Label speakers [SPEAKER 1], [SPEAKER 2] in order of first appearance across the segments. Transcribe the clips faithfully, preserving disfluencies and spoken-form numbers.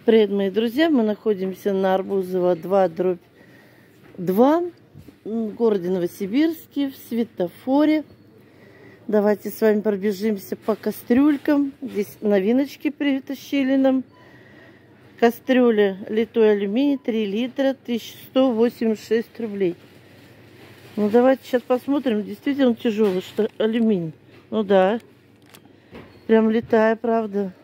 [SPEAKER 1] Привет, мои друзья! Мы находимся на Арбузова два дробь два в городе Новосибирске, в светофоре. Давайте с вами пробежимся по кастрюлькам. Здесь новиночки притащили нам. Кастрюля литой алюминий, три литра, тысяча сто восемьдесят шесть рублей. Ну, давайте сейчас посмотрим. Действительно тяжелый, что алюминий. Ну да, прям литая, правда.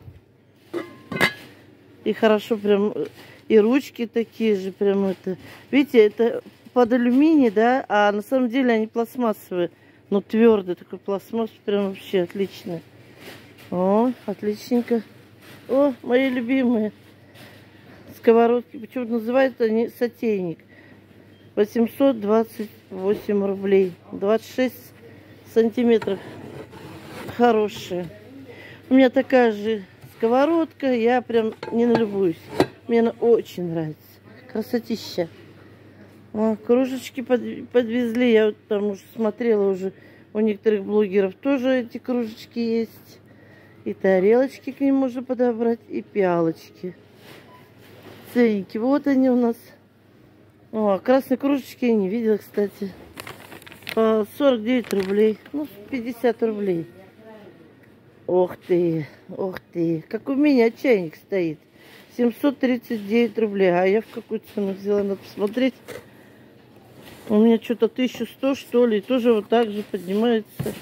[SPEAKER 1] И хорошо прям, и ручки такие же, прям это. Видите, это под алюминий, да, а на самом деле они пластмассовые. Но твердый такой пластмасс, прям вообще отличный. О, отличненько. О, мои любимые сковородки. Почему-то называют они сотейник. восемьсот двадцать восемь рублей. двадцать шесть сантиметров. Хорошие. У меня такая же сковородка, я прям не налюбуюсь. Мне она очень нравится. Красотища. О, кружечки под, подвезли. Я вот там уже смотрела, уже у некоторых блогеров тоже эти кружечки есть. И тарелочки к ним можно подобрать, и пиалочки. Ценники. Вот они у нас. О, красные кружечки я не видела, кстати. По сорок девять рублей. Ну, пятьдесят рублей. Ох ты, ох ты. Как у меня чайник стоит. семьсот тридцать девять рублей. А я в какую цену взяла? Надо посмотреть. У меня что-то тысяча сто, что ли. И тоже вот так же поднимается.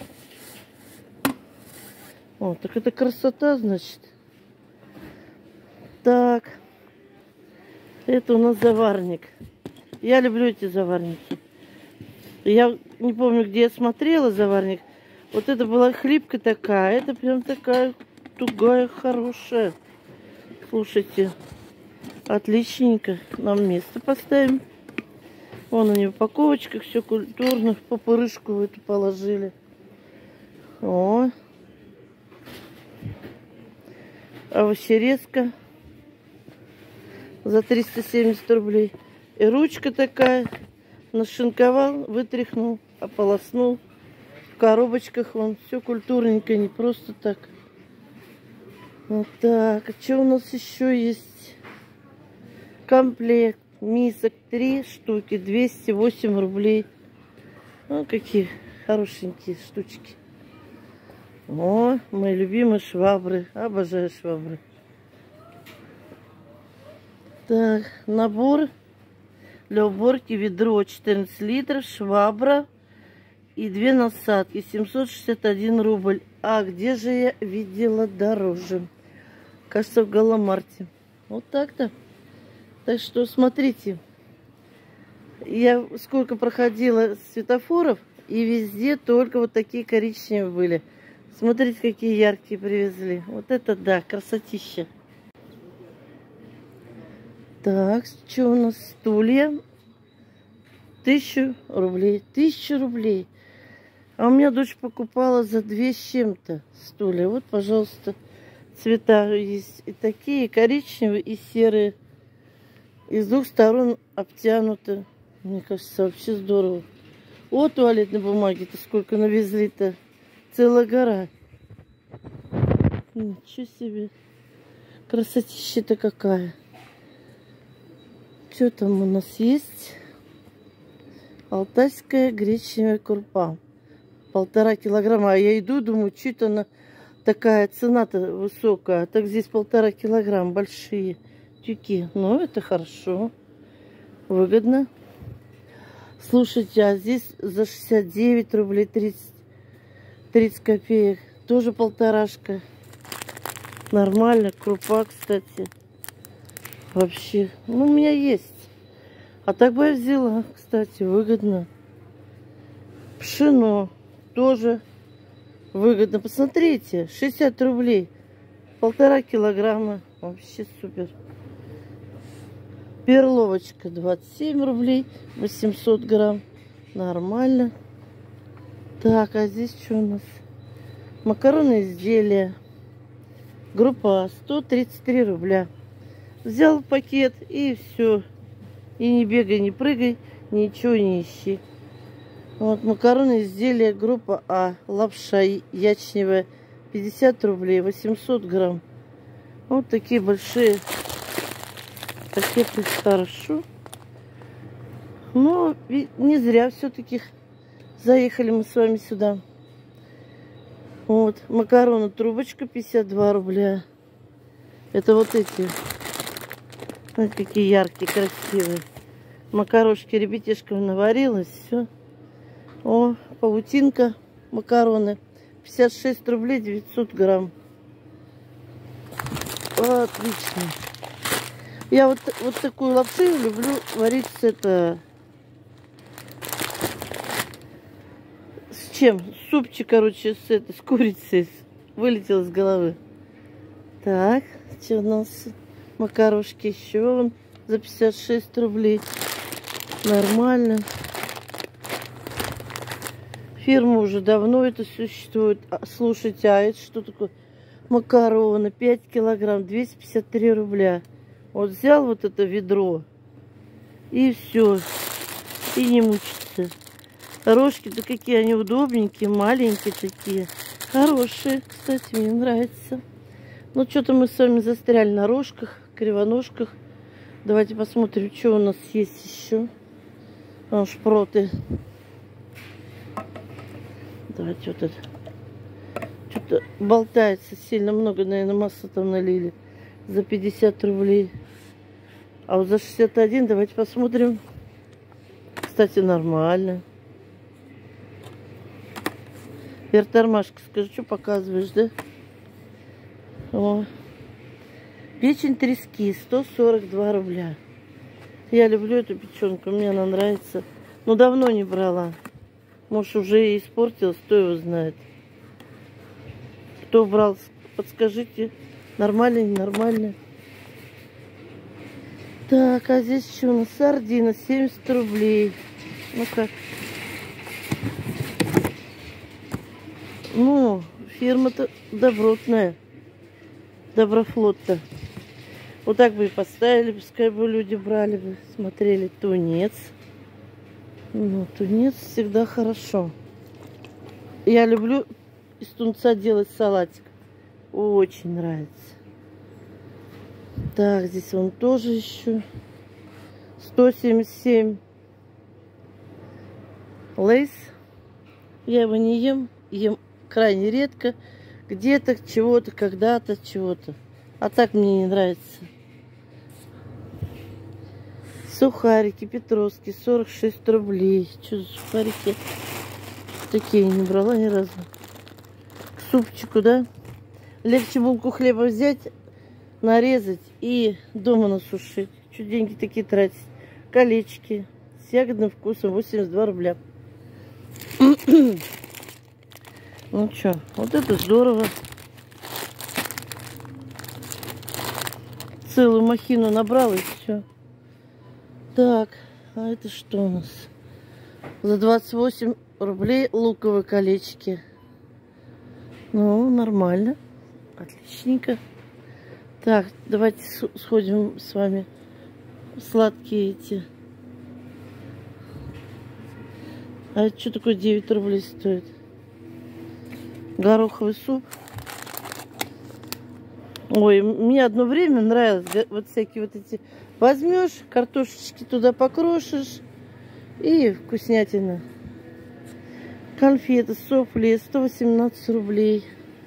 [SPEAKER 1] О, так это красота, значит. Так. Это у нас заварник. Я люблю эти заварники. Я не помню, где я смотрела заварник. Вот это была хлипка такая. Это прям такая тугая, хорошая. Слушайте. Отличненько. Нам место поставим. Вон у нее упаковочка. Все культурно. Попырышку эту положили. О. Овощерезка. За триста семьдесят рублей. И ручка такая. Нашинковал, вытряхнул, ополоснул. В коробочках вон. Все культурненько, не просто так. Вот так. А что у нас еще есть? Комплект мисок. Три штуки. двести восемь рублей. Ну, какие хорошенькие штучки. О, мои любимые швабры. Обожаю швабры. Так, набор для уборки: ведро четырнадцать литров, швабра и две насадки. семьсот шестьдесят один рубль. А где же я видела дороже? Кажется, в Галамарте. Вот так-то. Так что смотрите. Я сколько проходила светофоров, и везде только вот такие коричневые были. Смотрите, какие яркие привезли. Вот это да, красотища. Так, что у нас? Стулья. Тысячу рублей. Тысяча рублей. А у меня дочь покупала за две с чем-то стулья. Вот, пожалуйста, цвета есть и такие, и коричневые, и серые. И с двух сторон обтянуты. Мне кажется, вообще здорово. О, туалетной бумаги-то сколько навезли-то. Целая гора. Ничего себе. Красотища-то какая. Что там у нас есть? Алтайская гречневая крупа. Полтора килограмма. А я иду, думаю, что-то она такая цена-то высокая. А так здесь полтора килограмма. Большие тюки. Ну, это хорошо. Выгодно. Слушайте, а здесь за шестьдесят девять рублей тридцать, тридцать копеек. Тоже полторашка. Нормально. Крупа, кстати. Вообще, ну, у меня есть. А так бы я взяла, кстати, выгодно. Пшено тоже выгодно. Посмотрите, шестьдесят рублей. Полтора килограмма. Вообще супер. Перловочка двадцать семь рублей. восемьсот грамм. Нормально. Так, а здесь что у нас? Макаронные изделия. Группа сто тридцать три рубля. Взял пакет и все. И не бегай, не прыгай, ничего не ищи. Вот макароны изделия группа А. Лапша ячневая. пятьдесят рублей. восемьсот грамм. Вот такие большие Пакеты хорошо. Но не зря все-таки заехали мы с вами сюда. Вот. Макароны трубочка пятьдесят два рубля. Это вот эти. Смотрите, какие яркие, красивые. Макарошки ребятишкам наварилась. Все. О, паутинка. Макароны. пятьдесят шесть рублей девятьсот грамм. О, отлично. Я вот, вот такую лапшу люблю варить с это... С чем? Супчик, короче, с, это, с курицей. Вылетел из головы. Так, что у нас? Макарошки еще вон за пятьдесят шесть рублей. Нормально. Фирма уже давно это существует. Слушайте, а это что такое? Макароны пять килограмм, двести пятьдесят три рубля. Вот взял вот это ведро и все. И не мучится. Рожки-то какие они удобненькие, маленькие такие. Хорошие, кстати, мне нравится. Ну, что-то мы с вами застряли на рожках, кривоножках. Давайте посмотрим, что у нас есть еще. А, шпроты. Давайте вот это. Что-то болтается сильно много, наверное, масла там налили. За пятьдесят рублей. А вот за шестьдесят один давайте посмотрим. Кстати, нормально. Вертормашка, скажи, что показываешь, да? О. Печень трески, сто сорок два рубля. Я люблю эту печенку, мне она нравится. Но давно не брала. Может, уже и испортилась, кто его знает. Кто брал, подскажите. Нормально, ненормально. Так, а здесь что у нас? Сардина, семьдесят рублей. Ну-ка. Ну, фирма-то добротная. Доброфлот-то. Вот так бы и поставили, пускай бы люди брали бы, смотрели. Тунец. Ну, тунец всегда хорошо. Я люблю из тунца делать салатик. Очень нравится. Так, здесь он тоже еще. сто семьдесят семь. Лейс. Я его не ем. Ем крайне редко. Где-то, чего-то, когда-то, чего-то. А так мне не нравится. Сухарики Петровские, сорок шесть рублей. Что за сухарики? Такие не брала ни разу. К супчику, да? Легче булку хлеба взять, нарезать и дома насушить. Что деньги такие тратить? Колечки с ягодным вкусом, восемьдесят два рубля. Ну что, вот это здорово. Целую махину набрала и все. Так, а это что у нас? За двадцать восемь рублей луковые колечки. Ну, нормально. Отличненько. Так, давайте сходим с вами в сладкие эти. А это что такое девять рублей стоит? Гороховый суп. Ой, мне одно время нравилось вот всякие вот эти. Возьмешь, картошечки туда покрошишь и вкуснятина. Конфеты, софли, сто восемнадцать рублей.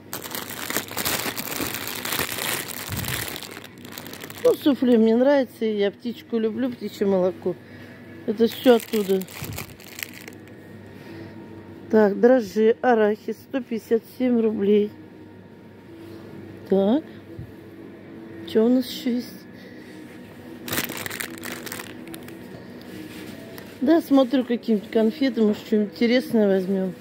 [SPEAKER 1] Ну, суфле мне нравится, я птичку люблю, птичье молоко. Это все оттуда. Так, дрожжи, арахис, сто пятьдесят семь рублей. Так, что у нас еще есть? Да, смотрю, какие-нибудь конфеты, может, что-нибудь интересное возьмем.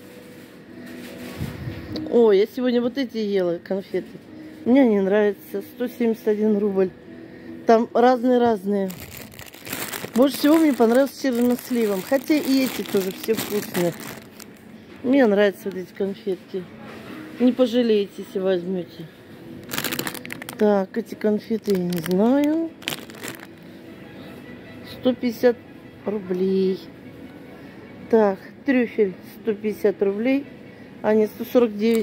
[SPEAKER 1] Ой, я сегодня вот эти ела конфеты. Мне не нравится. сто семьдесят один рубль. Там разные-разные. Больше всего мне понравилось с черносливом. Хотя и эти тоже все вкусные. Мне нравятся вот эти конфетки. Не пожалеете, если возьмете. Так, эти конфеты я не знаю. сто пятьдесят рублей. Так, трюфель сто пятьдесят рублей. А нет, сто сорок девять.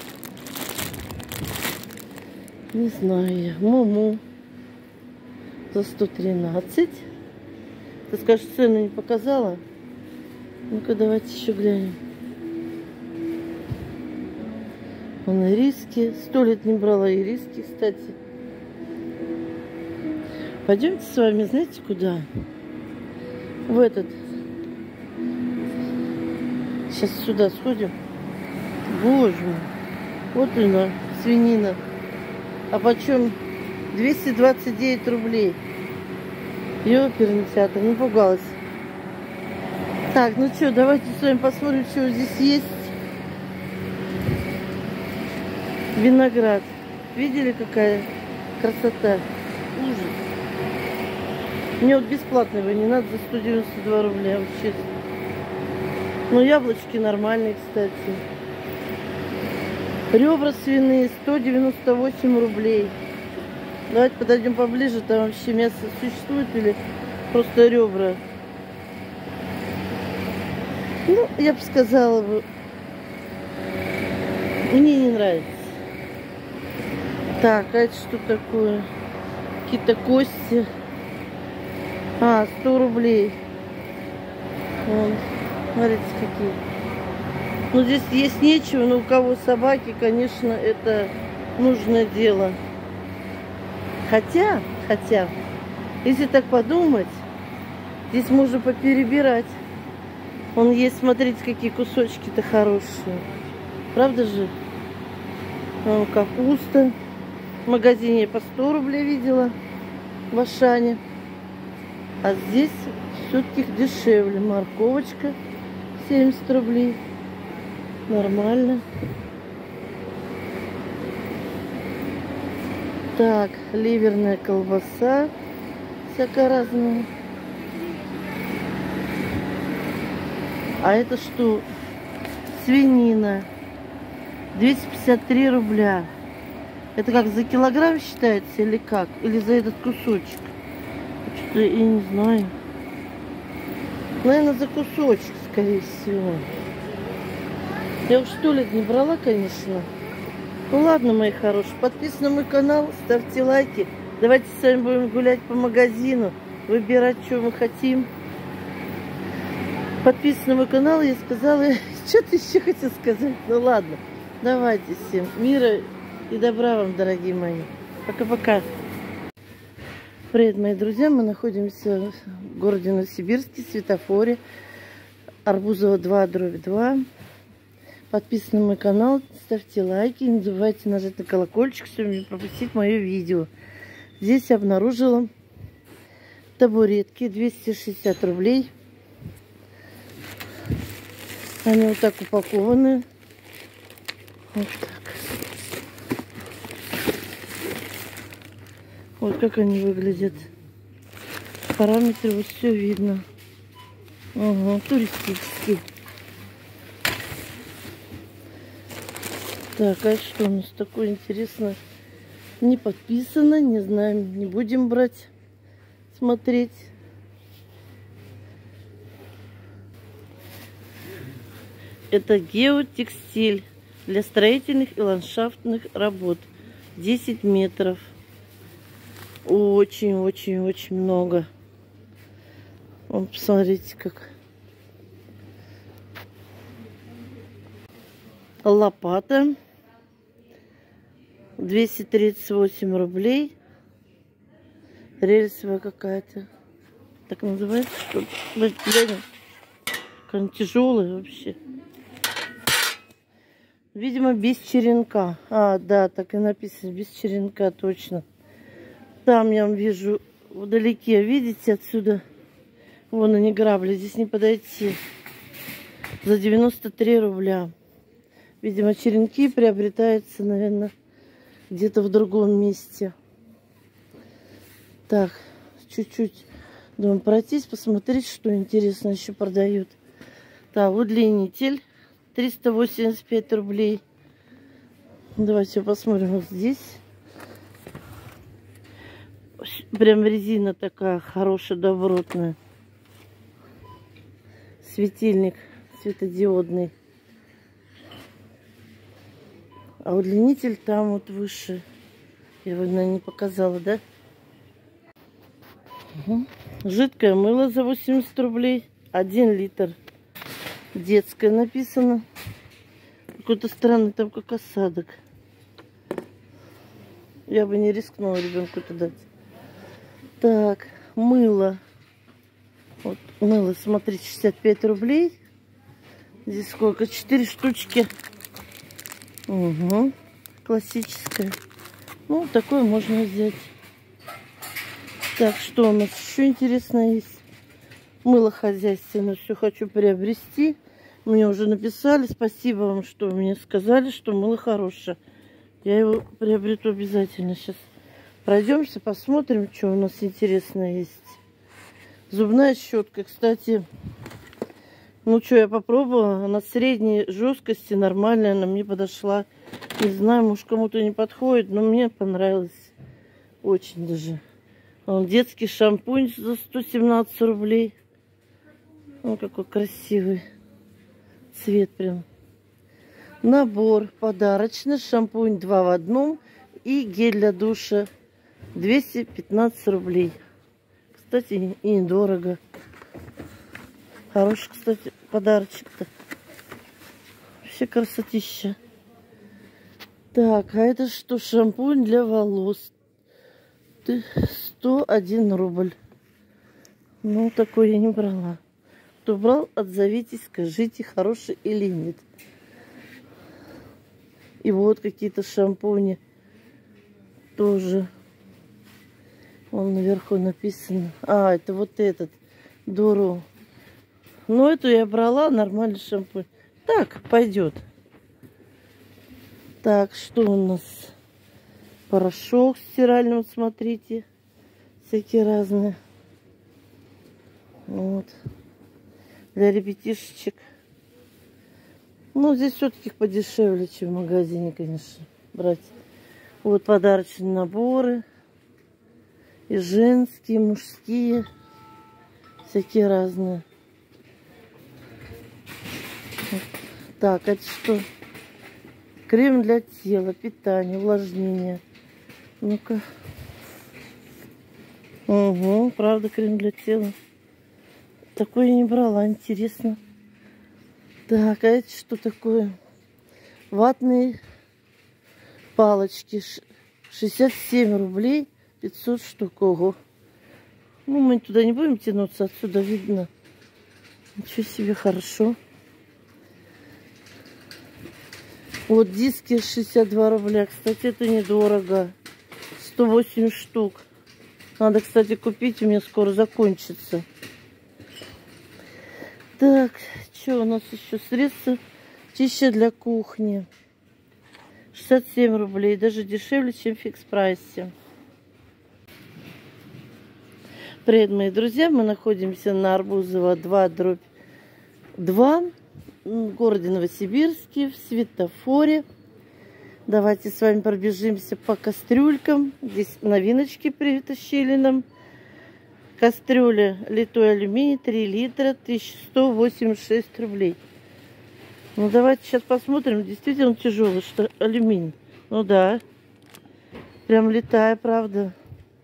[SPEAKER 1] Не знаю я. Муму за сто тринадцать. Ты скажешь, цену не показала? Ну-ка, давайте еще глянем. Вон ириски. Сто лет не брала ириски, кстати. Пойдемте с вами, знаете, куда? В этот. Сейчас сюда сходим. Боже мой. Вот она, свинина. А почем? двести двадцать девять рублей. Ёперный театр, напугалась. Так, ну что, давайте с вами посмотрим, что здесь есть. Виноград. Видели, какая красота? Ужас. Мне вот бесплатно его не надо за сто девяносто два рубля, вообще. Ну, яблочки нормальные, кстати. Ребра свиные сто девяносто восемь рублей. Давайте подойдем поближе, там вообще мясо существует или просто ребра. Ну, я бы сказала бы, мне не нравится. Так, а это что такое? Какие-то кости. А, сто рублей. Вон, смотрите, какие. Ну, здесь есть нечего, но у кого собаки, конечно, это нужное дело. Хотя, хотя, если так подумать, здесь можно поперебирать. Вон есть, смотрите, какие кусочки-то хорошие. Правда же? Вон капуста. В магазине я по сто рублей видела в Ашане. А здесь все-таки дешевле. Морковочка семьдесят рублей. Нормально. Так, ливерная колбаса. Всякая разная. А это что? Свинина. двести пятьдесят три рубля. Это как, за килограмм считается или как? Или за этот кусочек? Что-то я не знаю. Наверное, за кусочек, скорее всего. Я уж сто лет не брала, конечно. Ну ладно, мои хорошие. Подписывайтесь на мой канал, ставьте лайки. Давайте с вами будем гулять по магазину. Выбирать, что мы хотим. Подписывайтесь на мой канал. Я сказала, что-то еще хотел сказать. Ну ладно. Давайте всем мира и добра вам, дорогие мои. Пока-пока. Привет, мои друзья. Мы находимся в городе Новосибирске, светофоре. Арбузова два, дробь два. Подписывайтесь на мой канал, ставьте лайки. Не забывайте нажать на колокольчик, чтобы не пропустить мое видео. Здесь я обнаружила табуретки. двести шестьдесят рублей. Они вот так упакованы. Вот так. Вот как они выглядят. Параметры, вот все видно. Ага, туристические. Так, а что у нас такое интересное? Не подписано, не знаем, не будем брать, смотреть. Это геотекстиль для строительных и ландшафтных работ. десять метров. Очень-очень-очень много. Вон, посмотрите, как. Лопата. двести тридцать восемь рублей. Рельсовая какая-то. Так называется, что ли? Какая тяжелая вообще. Видимо, без черенка. А, да, так и написано. Без черенка, точно. Там я вижу вдалеке. Видите, отсюда? Вон они, грабли. Здесь не подойти. За девяносто три рубля. Видимо, черенки приобретаются, наверное, где-то в другом месте. Так, чуть-чуть, думаю, пройтись, посмотреть, что интересно еще продают. Так, удлинитель. триста восемьдесят пять рублей. Давайте посмотрим вот здесь. Прям резина такая хорошая, добротная. Светильник светодиодный. А удлинитель там вот выше. Я его, наверное, не показала, да? Угу. Жидкое мыло за восемьдесят рублей. Один литр. Детское написано. Какой-то странный там, как осадок. Я бы не рискнула ребенку это дать. Так, мыло. Вот мыло, смотрите, шестьдесят пять рублей. Здесь сколько? четыре штучки. Угу. Классическое. Ну, такое можно взять. Так, что у нас еще интересное есть? Мыло хозяйственное. Все хочу приобрести. Мне уже написали. Спасибо вам, что мне сказали, что мыло хорошее. Я его приобрету обязательно. Сейчас пройдемся, посмотрим, что у нас интересное есть. Зубная щетка, кстати. Ну, что, я попробовала. Она средней жесткости, нормальная. Она мне подошла. Не знаю, может, кому-то не подходит, но мне понравилось. Очень даже. Вон, детский шампунь за сто семнадцать рублей. Он какой красивый. Цвет прям. Набор подарочный. Шампунь два в одном. И гель для душа. двести пятнадцать рублей. Кстати, и недорого. Хороший, кстати, подарочек-то. Вообще красотища. Так, а это что? Шампунь для волос. сто один рубль. Ну, такой я не брала. Кто брал, отзовитесь, скажите, хороший или нет. И вот какие-то шампуни. Тоже. Вон наверху написано. А, это вот этот. Дуру. Ну, эту я брала. Нормальный шампунь. Так, пойдет. Так, что у нас? Порошок стиральный, вот смотрите. Всякие разные. Вот. Для ребятишечек. Ну, здесь все-таки подешевле, чем в магазине, конечно, брать. Вот подарочные наборы. И женские, и мужские. Всякие разные. Вот. Так, это что? Крем для тела, питание, увлажнение. Ну-ка. Угу, правда, крем для тела. Такое я не брала, интересно. Так, а это что такое? Ватные палочки. шестьдесят семь рублей, пятьсот штук. Ого. Ну, мы туда не будем тянуться, отсюда видно. Ничего себе, хорошо. Вот диски шестьдесят два рубля. Кстати, это недорого. сто восемь штук. Надо, кстати, купить. У меня скоро закончится. Так, что у нас еще? Средства чища для кухни. шестьдесят семь рублей. Даже дешевле, чем в фикс-прайсе. Привет, мои друзья. Мы находимся на Арбузова два дробь два. В городе Новосибирске, в светофоре. Давайте с вами пробежимся по кастрюлькам. Здесь новиночки притащили нам. Кастрюля литой алюминий, три литра, тысяча сто восемьдесят шесть рублей. Ну, давайте сейчас посмотрим. Действительно тяжелый, что алюминий. Ну да. Прям литая, правда.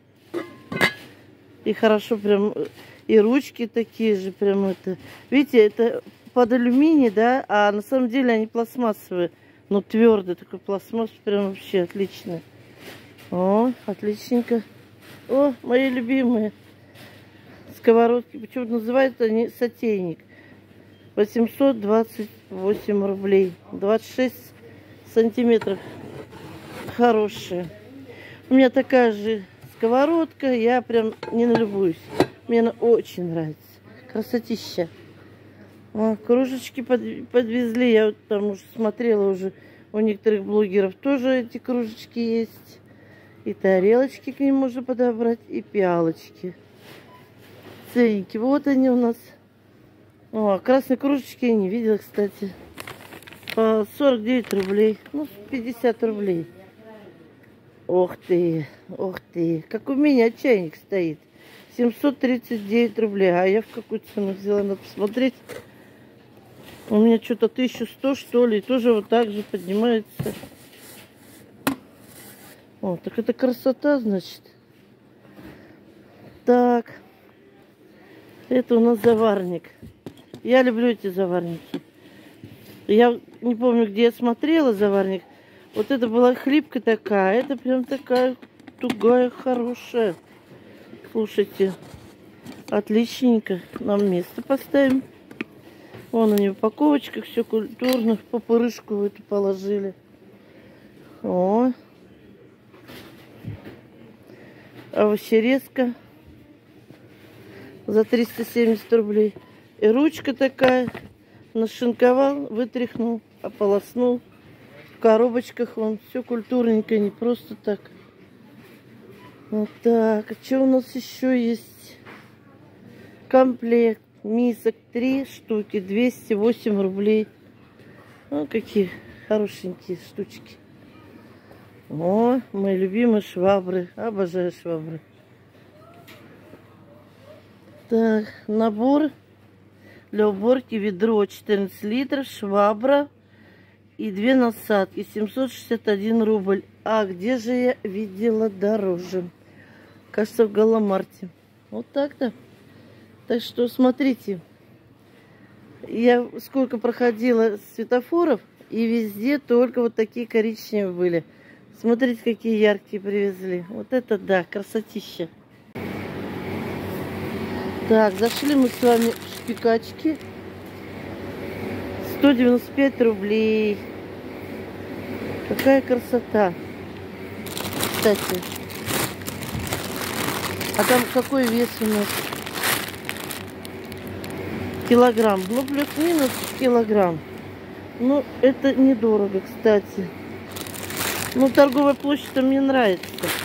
[SPEAKER 1] И хорошо прям. И ручки такие же прям это. Видите, это под алюминий, да, а на самом деле они пластмассовые. Но твердый такой пластмасс, прям вообще отличный. О, отличненько. О, мои любимые сковородки. Почему-то называют они сотейник. восемьсот двадцать восемь рублей. двадцать шесть сантиметров. Хорошие. У меня такая же сковородка. Я прям не налюбуюсь. Мне она очень нравится. Красотища. О, кружечки под, подвезли. Я вот там уже смотрела уже. У некоторых блогеров тоже эти кружечки есть. И тарелочки к ним можно подобрать. И пиалочки. Ценники. Вот они у нас. О, красные кружечки я не видела, кстати. По сорок девять рублей. Ну, пятьдесят рублей. Ох ты, ох ты. Как у меня чайник стоит. семьсот тридцать девять рублей. А я в какую цену взяла? Надо посмотреть. У меня что-то тысяча сто, что ли. И тоже вот так же поднимается. О, так это красота, значит. Так. Это у нас заварник. Я люблю эти заварники. Я не помню, где я смотрела заварник. Вот это была хлипка такая. Это прям такая тугая, хорошая. Слушайте, отличненько. Нам место поставим. Вон у нее упаковочка, все культурно. В пупырышку эту положили. О. Овощерезка за триста семьдесят рублей. И ручка такая. Нашинковал, вытряхнул, ополоснул. В коробочках вон. Все культурненько, не просто так. Вот так. А что у нас еще есть? Комплект мисок. Три штуки. двести восемь рублей. Ну, какие хорошенькие штучки. О, мои любимые швабры. Обожаю швабры. Так, набор для уборки: ведро четырнадцать литров, швабра и две насадки. семьсот шестьдесят один рубль. А где же я видела дороже? Кажется, в Галамарте. Вот так-то. Так что смотрите. Я сколько проходила светофоров, и везде только вот такие коричневые были. Смотрите, какие яркие привезли. Вот это да, красотища. Так, зашли мы с вами в шпикачки. сто девяносто пять рублей. Какая красота. Кстати. А там какой вес у нас? Килограмм. Ну, плюс-минус килограмм. Ну, это недорого, кстати. Ну, торговая площадь мне нравится.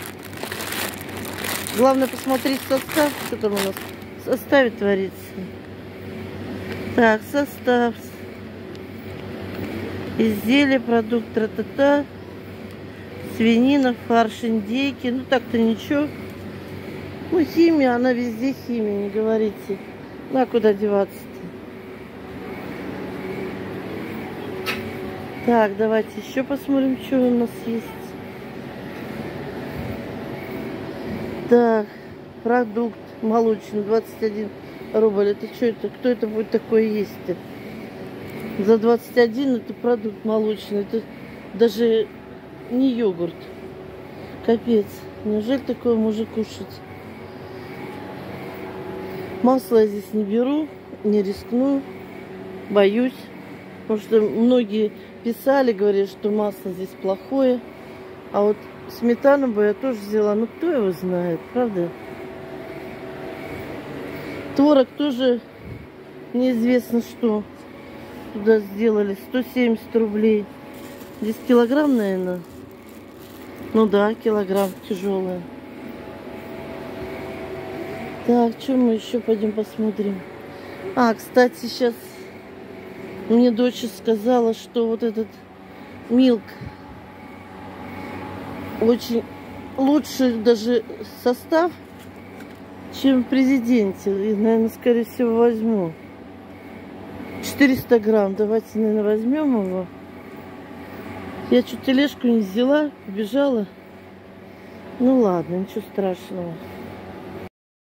[SPEAKER 1] Главное посмотреть состав, что там у нас в составе творится. Так, состав. Изделие, продукт, тра-та-та. Свинина, фарш, индейки. Ну, так-то ничего. Ну, химия, она везде химия, не говорите. Ну, а куда деваться-то? Так, давайте еще посмотрим, что у нас есть. Так, продукт молочный, двадцать один рубль. Это что это? Кто это будет такое есть-то? За двадцать один это продукт молочный. Это даже не йогурт. Капец. Неужели такое можно кушать? Масло я здесь не беру, не рискну. Боюсь. Потому что многие писали, говорят, что масло здесь плохое. А вот сметану бы я тоже взяла. Ну, кто его знает, правда? Творог тоже неизвестно, что туда сделали. сто семьдесят рублей. Здесь килограмм, наверное. Ну да, килограмм тяжелая. Так, что мы еще пойдем посмотрим? А, кстати, сейчас мне дочь сказала, что вот этот Милк очень лучше даже состав, чем в Президенте. И, наверное, скорее всего, возьму. четыреста грамм. Давайте, наверное, возьмем его. Я чуть тележку не взяла, побежала. Ну ладно, ничего страшного.